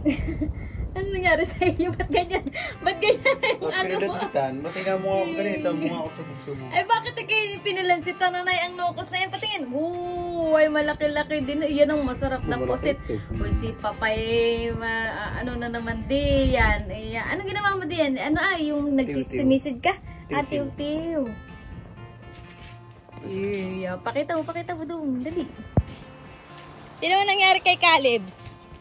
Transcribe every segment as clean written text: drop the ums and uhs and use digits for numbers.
Ano nangyari sa iyo? Ba't ganyan? Ba't ganyan na yung ano mo? Pinagkitan, matinga mo ako ganito, mukha ako subog-subog. Ay, bakit kayo pinalansitan na ang nokos na yan? Patingin. Ay, malaki-laki din. Yan ang masarap na pusit. Uy, si Papay, ano na naman di yan. Anong ginawa mo diyan? Ano yung nagsisimisid ka? Tiw-tiw. Pakita mo doon. Dali. Sino ang nangyari kay Calebs?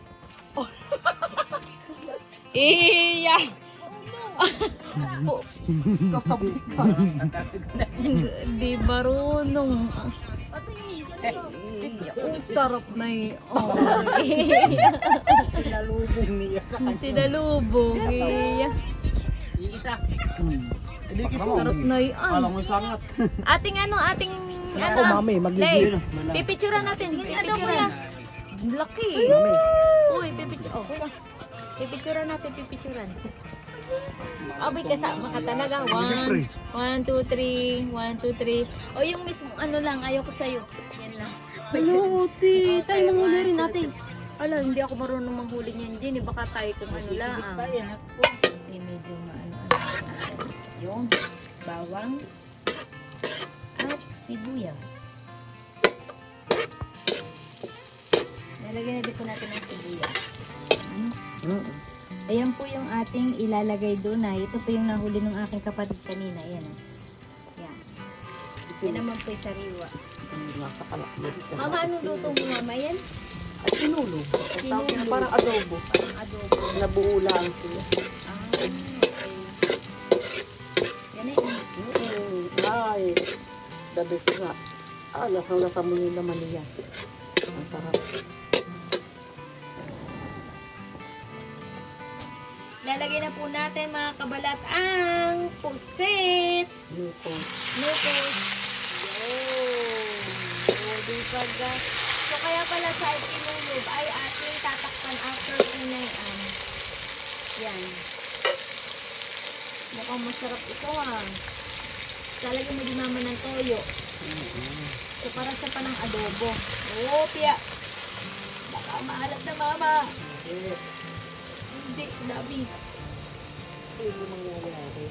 Kasabit ka. Di marunong. Sarap na yun. Sinalubong niya. Sinalubong. Iisa. Sarap na yun. Alam mo sangat. Ating Ako, mami, magiging. pipicturean natin. Hindi, ano mo yan? Laki. Mami. Uy, pipicturean natin, Abay, kasama ka talaga. 1, 2, 3. 1, 2, 3. O yung mismo, ano lang, ayoko sa'yo. Yan lang. Hello, Uti. Tayo manghuli rin natin. Ala, hindi ako marunong manghuli niyan din. Baka tayo kung ano lang. Medyo maano. Yung bawang at sibuyas. Nalagyan na din po natin ng sibuyas. Ayan po yung ating ilalagay doon na. Ito po yung nahuli ng aking kapatid kanina. Ayan. Yan. Yan naman po yung sariwa. Nasa kalakbit. Mama, anong luto mo mama yan? At sinulog. Parang adobo. Nabuo lang sila. Okay. Yan na yun. Ay, the best nga. Lasang-lasa mo yung laman niya. Ang sarap. Lalagay na po natin mga kabalat ang pusit. Lupos. So kaya pala sa itinulog ay ating tatakpan after inayan. Yan. Mukhang masarap ito Lalagyan mo din mama ng toyo. So para sa panang adobo. Pia. Baka maalat na mama. Hindi, labi. Hindi mangyayari.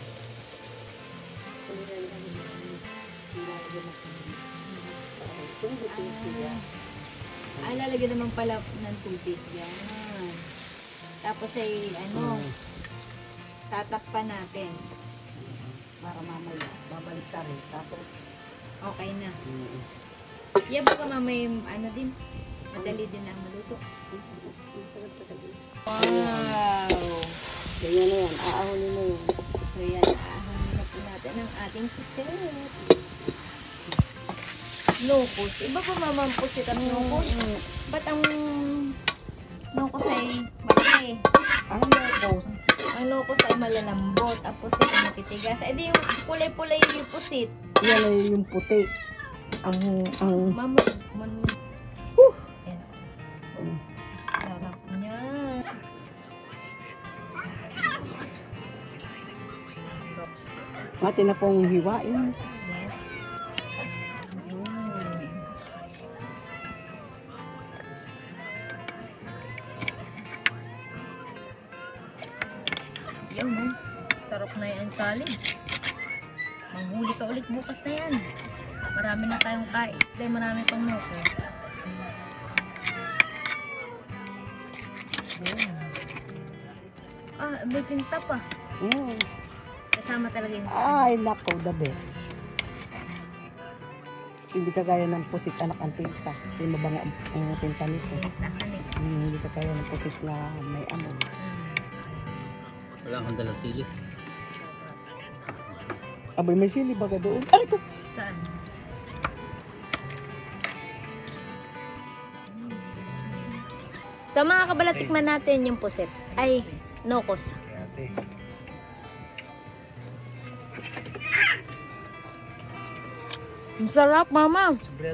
Lalagyan naman pala ng tubig. Yan. Tapos ay tatakpan natin. Para mamaya, babalik ka rin. Tapos, Okay na. Yan baka mamaya din. Madali din na maluto. Wow! ganyan na yan. Aahonin na yun. So yan, aahonin na po natin ang ating pusit. Locos. Iba pa mamang pusit ang locos. Ba't ang locos ay malaki? Ang locos. Ang locos ay malalambot. Ang pusit ay matitigas. Eh di yung pulay-pulay yung pusit. Yan ay yung puti. Mama, yan. Sarap niya. Natin na pong hiwain. Yes. Yun, sarap na yan, Charlie. Manghuli ka ulit bukas na yan. Marami na tayong kain. Dahil marami pang nukos. May tinta pa. Kasama talaga yung Ay, nako, the best. Hindi ka gaya ng pusit anak ang tinta. Hindi mabanga ang tinta nito. Hindi ka kaya ng pusit na may amon. Wala kang dalang sili. Abay, may sili baga doon. Aray ko! Saan? Sa mga kabalatikman natin yung pusit. Ay, nokos. Ang sarap, mama.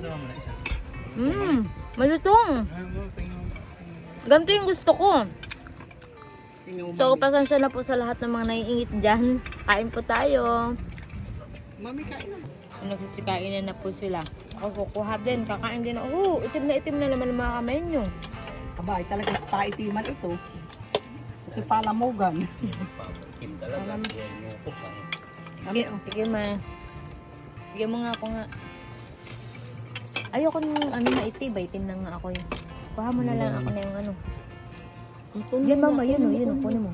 Malutong. Ganito yung gusto ko. So, pasensya na po sa lahat ng mga naiingit dyan. Kain po tayo. Mami, kain na. Nagsisikain na po sila. Ako kukuha din. Kakain din ako. Itim na naman ang mga kamay nyo. Abay, talagang taitiman ito. Ito palamugan. Pagkin talaga. Yan yung kusang. Sige, sige ma. Sige mo nga ako nga. Ayoko nung ano na itibay, tinang nga ako yun. Kuha mo na lang ako na yung ano. Yan mama, yun o, yun o, kunin mo.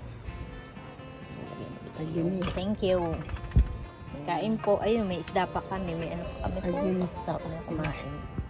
Ayun eh. Thank you. Kain po, ayun, may isda pa kami, may ano pa kami po. Ayun, Sarap na kumain.